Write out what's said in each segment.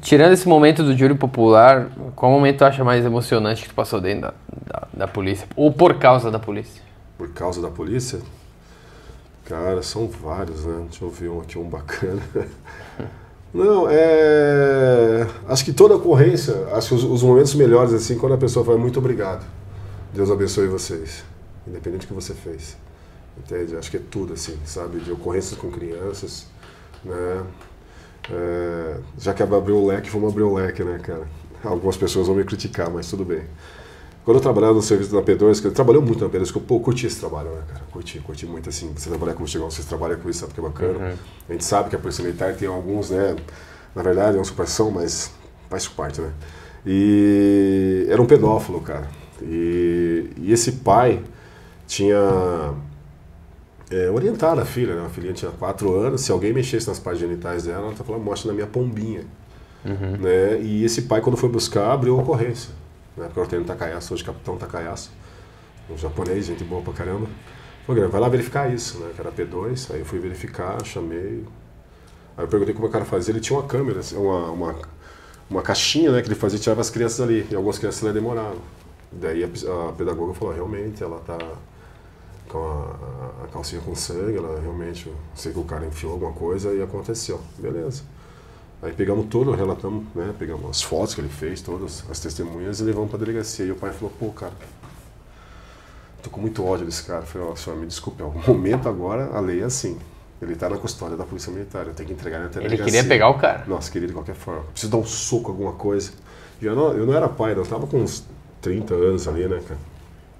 Tirando esse momento do júri popular, qual momento tu acha mais emocionante que tu passou dentro da polícia? Ou por causa da polícia? Por causa da polícia? Cara, são vários, né? Deixa eu ver um aqui, um bacana. Não, acho que toda ocorrência, acho que os momentos melhores, assim, quando a pessoa fala muito obrigado. Deus abençoe vocês. Independente do que você fez. Entende? Acho que é tudo, assim, sabe? De ocorrências com crianças, né? Já que abriu o leque, vamos abrir o leque, né, cara? Algumas pessoas vão me criticar, mas tudo bem. Quando eu trabalhava no serviço da P2, que eu trabalhei muito na P2, que eu curti esse trabalho, né, cara? Curti muito, assim. Você trabalhar com chegão, vocês trabalham com isso, sabe que é bacana. Uhum. A gente sabe que a polícia militar tem alguns, né? Na verdade, é uma supressão, mas faz parte, né? E era um pedófilo, cara. E esse pai tinha orientado a filha, né? A filhinha tinha 4 anos, se alguém mexesse nas partes genitais dela, ela tá falando, mostra na minha pombinha. Uhum. Né? E esse pai, quando foi buscar, abriu a ocorrência. Na época eu tenho Takayasu, hoje Capitão Takayasu, um japonês, gente boa pra caramba. Falei, vai lá verificar isso, né? Que era P2, aí eu fui verificar, chamei. Aí eu perguntei como o cara fazia, ele tinha uma câmera, assim, uma caixinha, né, que ele fazia e tirava as crianças ali, e algumas crianças ali demoravam. Daí a pedagoga falou, realmente, ela tá com a calcinha com sangue, ela realmente, sei que o cara enfiou alguma coisa e aconteceu. Beleza. Aí pegamos tudo, relatamos, né, pegamos as fotos que ele fez, todas as testemunhas e levamos pra delegacia. E o pai falou, pô, cara, tô com muito ódio desse cara. Eu falei, ó, senhor, me desculpe, no momento agora a lei é assim. Ele tá na custódia da polícia militar, eu tenho que entregar ele até a delegacia. Ele queria pegar o cara? Nossa, queria de qualquer forma. Preciso dar um soco, alguma coisa. E eu não era pai, eu tava com uns 30 anos ali, né, cara.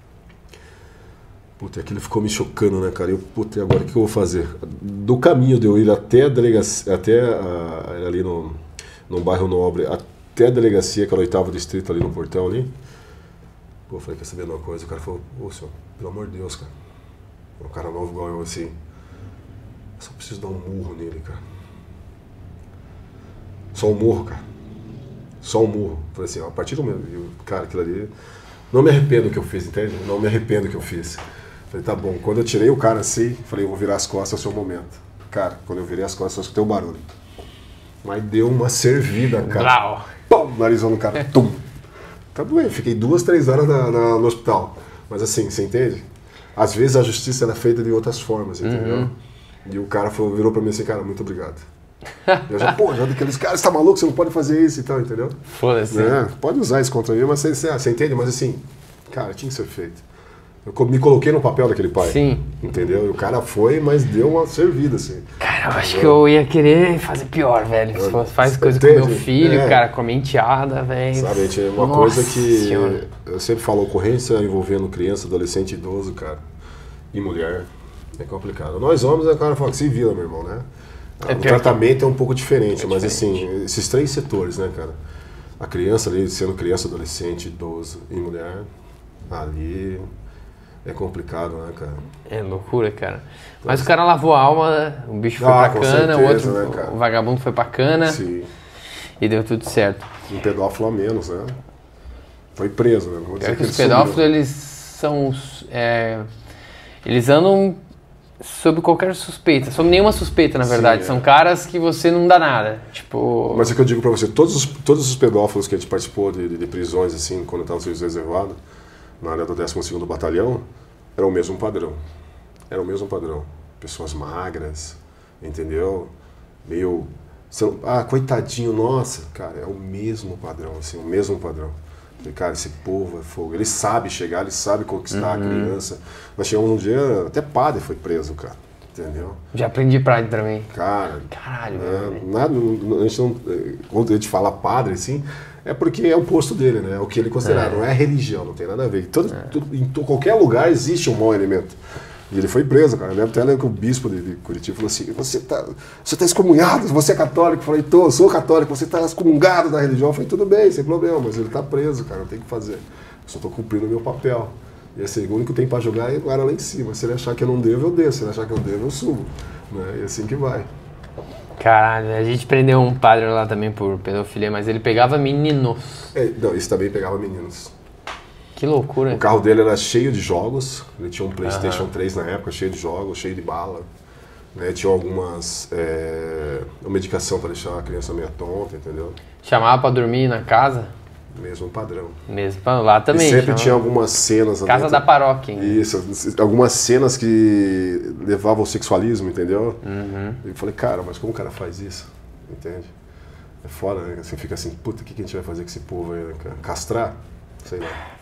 Puta, aquilo ficou me chocando, né, cara? Puta, e agora o que eu vou fazer? Do caminho de eu ir até a delegacia, ali no bairro Nobre, até a delegacia, que era o 8º distrito ali no portão ali. Pô, eu falei, quer saber de uma coisa? O cara falou, ô senhor, pelo amor de Deus, cara. Um cara novo igual eu assim. Eu só preciso dar um murro nele, cara. Só um murro, cara. Só um murro. Eu falei assim, a partir do momento, cara, aquilo ali. Não me arrependo do que eu fiz, entende? Não me arrependo do que eu fiz. Falei, tá bom. Quando eu tirei o cara assim, falei, eu vou virar as costas, é o seu momento. Cara, quando eu virei as costas, eu escutei um barulho. Mas deu uma servida, cara. Brau. Pum, narizão no cara. Tum. Tá doendo. Fiquei 2, 3 horas no hospital. Mas assim, você entende? Às vezes a justiça era feita de outras formas, entendeu? Uhum. E o cara virou pra mim assim, cara, muito obrigado. Eu já daqueles caras, você tá maluco, você não pode fazer isso e tal, entendeu? Foda-se. Pode usar isso contra mim, mas você entende? Mas assim, cara, tinha que ser feito. Eu me coloquei no papel daquele pai. Sim. Entendeu? E o cara foi, mas deu uma servida, assim. Cara, eu acho que eu ia querer fazer pior, velho. Se faz coisa com meu filho, cara, com a minha enteada, velho. Sabe, gente, é uma coisa que eu sempre falo, ocorrência envolvendo criança, adolescente, idoso, cara, e mulher, é complicado. Nós homens, o cara fala que se vira, meu irmão, né? O tratamento é um pouco diferente, mas assim, esses 3 setores, né, cara? A criança ali, sendo criança, adolescente, idoso e mulher, ali é complicado, né, cara? É loucura, cara. Mas o cara lavou a alma, né? O bicho foi pra cana, certeza, o outro, né, cara? o vagabundo foi pra cana. Sim. E deu tudo certo. Um pedófilo a menos, né? Foi preso, né? Não vou dizer que os pedófilos, eles são... eles andam sob qualquer suspeita, sob nenhuma suspeita, na verdade. São caras que você não dá nada. Tipo... Mas é que eu digo pra você, todos os pedófilos que a gente participou de prisões, assim, quando eu estava no serviço reservado, na área do 12º Batalhão, era o mesmo padrão. Era o mesmo padrão. Pessoas magras, entendeu? Meio... coitadinho, nossa, cara, é o mesmo padrão, assim, o mesmo padrão. Cara, esse povo é fogo. Ele sabe chegar, ele sabe conquistar a criança. Nós chegamos um dia, até padre foi preso, cara. Entendeu? Já aprendi Pride também. Cara, caralho, a gente não, quando a gente fala padre, assim, é porque é o posto dele, né? É o que ele considera, não é religião, não tem nada a ver. Em qualquer lugar existe um mau elemento. E ele foi preso, cara. Eu lembro que o bispo de Curitiba falou assim, você tá excomunhado, você é católico? Eu falei, sou católico, você tá excomungado da religião? Eu falei, tudo bem, sem problema, mas ele tá preso, cara, não tem o que fazer. Eu só tô cumprindo o meu papel. E assim, o único que tem pra jogar é o cara lá em cima. Se ele achar que eu não devo, eu desço. Se ele achar que eu devo, eu subo. Né? E assim que vai. Caralho, a gente prendeu um padre lá também por pedofilia, mas ele pegava meninos. Não, esse também pegava meninos. Que loucura. O carro dele era cheio de jogos. Ele tinha um PlayStation 3 na época, cheio de jogos, cheio de bala. Né? Tinha algumas medicação para deixar a criança meio tonta, entendeu? Chamava pra dormir na casa? Mesmo padrão. Mesmo lá também. E sempre tinha algumas cenas... Casa dentro, da paróquia. Hein? Isso, algumas cenas que levavam ao sexualismo, entendeu? Eu falei, cara, mas como o cara faz isso? Entende? É foda, né? Você fica assim, puta, o que a gente vai fazer com esse povo aí, né, cara? Castrar? Sei lá.